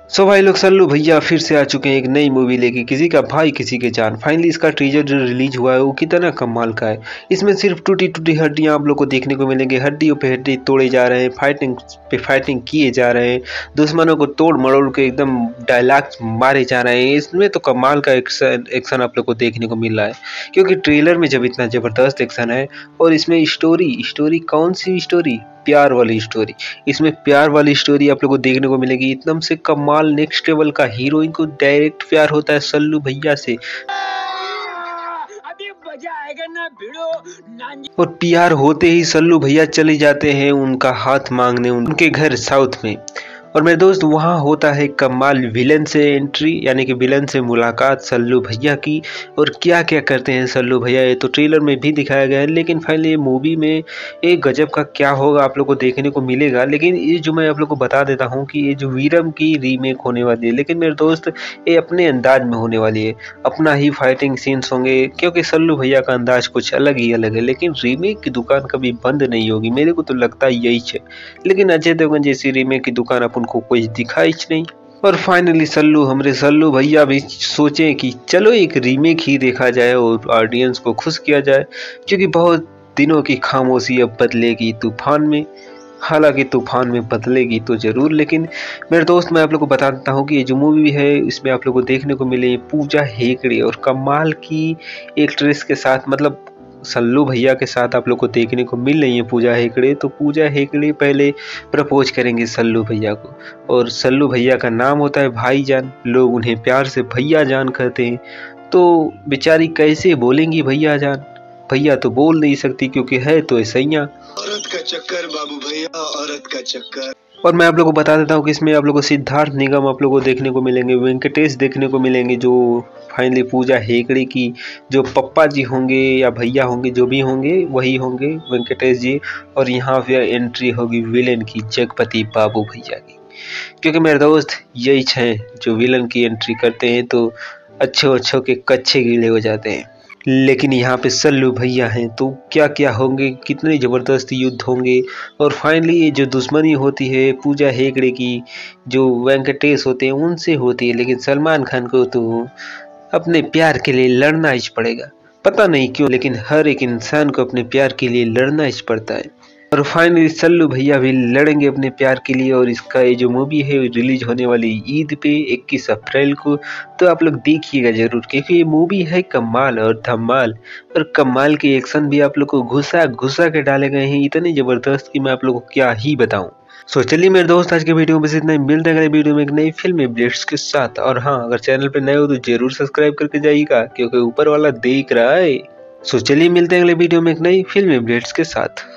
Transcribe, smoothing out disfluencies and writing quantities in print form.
सो भाई लोग, सल्लू भैया फिर से आ चुके हैं एक नई मूवी लेके, किसी का भाई किसी के जान। फाइनली इसका टीजर जो रिलीज हुआ है वो कितना कमाल का है। इसमें सिर्फ टूटी टूटी हड्डियां आप लोग को देखने को मिलेंगे, हड्डियों पे हड्डी तोड़े जा रहे हैं, फाइटिंग पे फाइटिंग किए जा रहे हैं, दुश्मनों को तोड़ मरोड़ के एकदम डायलॉग्स मारे जा रहे हैं। इसमें तो कमाल का एक्शन आप लोग को देखने को मिल रहा है, क्योंकि ट्रेलर में जब इतना जबरदस्त एक्शन है। और इसमें स्टोरी कौन सी स्टोरी? प्यार वाली स्टोरी। इसमें प्यार वाली स्टोरी आप लोग को देखने को मिलेगी। एकदम से कमाल नेक्स्ट लेवल का, हीरोइन को डायरेक्ट प्यार होता है सल्लू भैया से। अभी मजा आएगा ना भिड़ो। और प्यार होते ही सल्लू भैया चले जाते हैं उनका हाथ मांगने उनके घर साउथ में। और मेरे दोस्त, वहाँ होता है कमाल विलन से एंट्री, यानी कि विलन से मुलाकात सल्लू भैया की। और क्या क्या करते हैं सल्लू भैया, ये तो ट्रेलर में भी दिखाया गया है, लेकिन फाइनली ये मूवी में एक गजब का क्या होगा आप लोग को देखने को मिलेगा। लेकिन ये जो मैं आप लोग को बता देता हूँ कि ये जो वीरम की रीमेक होने वाली है, लेकिन मेरे दोस्त ये अपने अंदाज में होने वाली है, अपना ही फाइटिंग सीन्स होंगे, क्योंकि सल्लू भैया का अंदाज कुछ अलग ही अलग है। लेकिन रीमेक की दुकान कभी बंद नहीं होगी, मेरे को तो लगता है यही है। लेकिन अजय देवगन जैसी रीमेक की दुकान अपन को कोई दिखाई नहीं। और फाइनली हमरे सल्लू भैया भी सोचे कि चलो एक रीमेक ही देखा जाए और ऑडियंस को खुश किया जाए, क्योंकि बहुत दिनों की खामोशी अब बदलेगी तूफान में। हालांकि तूफान में बदलेगी तो जरूर, लेकिन मेरे दोस्त मैं आप लोग को बता देता हूँ कि ये जो मूवी है इसमें आप लोग को देखने को मिले पूजा हेगड़े और कमाल की एक्ट्रेस के साथ, मतलब सल्लू भैया के साथ आप लोग को देखने को मिल रही है पूजा हेगड़े। तो पूजा हेगड़े पहले प्रपोज करेंगे सल्लू भैया को, और सल्लू भैया का नाम होता है भाईजान, लोग उन्हें प्यार से भैया जान कहते हैं। तो बेचारी कैसे बोलेंगी भैया जान? भैया तो बोल नहीं सकती क्योंकि है तो ऐसैया। औरत का चक्कर बाबू भैया, औरत का चक्कर। और मैं आप लोगों को बता देता हूँ कि इसमें आप लोगों को सिद्धार्थ निगम आप लोगों को देखने को मिलेंगे, वेंकटेश देखने को मिलेंगे, जो फाइनली पूजा हेगड़े की जो पप्पा जी होंगे या भैया होंगे, जो भी होंगे वही होंगे वेंकटेश जी। और यहाँ पे एंट्री होगी विलेन की, जगपति बाबू भैया की, क्योंकि मेरे दोस्त यही है जो विलन की एंट्री करते हैं तो अच्छों के कच्चे गीले हो जाते हैं। लेकिन यहाँ पे सल्लू भैया हैं तो क्या क्या होंगे, कितने ज़बरदस्त युद्ध होंगे। और फाइनली ये जो दुश्मनी होती है पूजा हेगड़े की, जो वेंकटेश होते हैं उनसे होती है, लेकिन सलमान खान को तो अपने प्यार के लिए लड़ना ही पड़ेगा। पता नहीं क्यों, लेकिन हर एक इंसान को अपने प्यार के लिए लड़ना ही पड़ता है। और फाइनली सल्लू भैया भी लड़ेंगे अपने प्यार के लिए। और इसका ये जो मूवी है रिलीज होने वाली ईद पे 21 अप्रैल को, तो आप लोग देखिएगा जरूर, क्योंकि ये मूवी है कमाल और धमाल। और कमाल के एक्शन भी आप लोग को घुसा घुसा के डाले गए हैं, इतने जबरदस्त कि मैं आप लोग को क्या ही बताऊं। सो चलिए मेरे दोस्त, आज के वीडियो में बस इतना ही। मिलते हैं अगले वीडियो में एक नई फिल्म अपडेट्स के साथ। और हाँ, अगर चैनल पे नए हो तो जरूर सब्सक्राइब करके जाइएगा, क्योंकि ऊपर वाला देख रहा है। सो चलिए मिलते हैं अगले वीडियो में एक नई फिल्म अपडेट्स के साथ।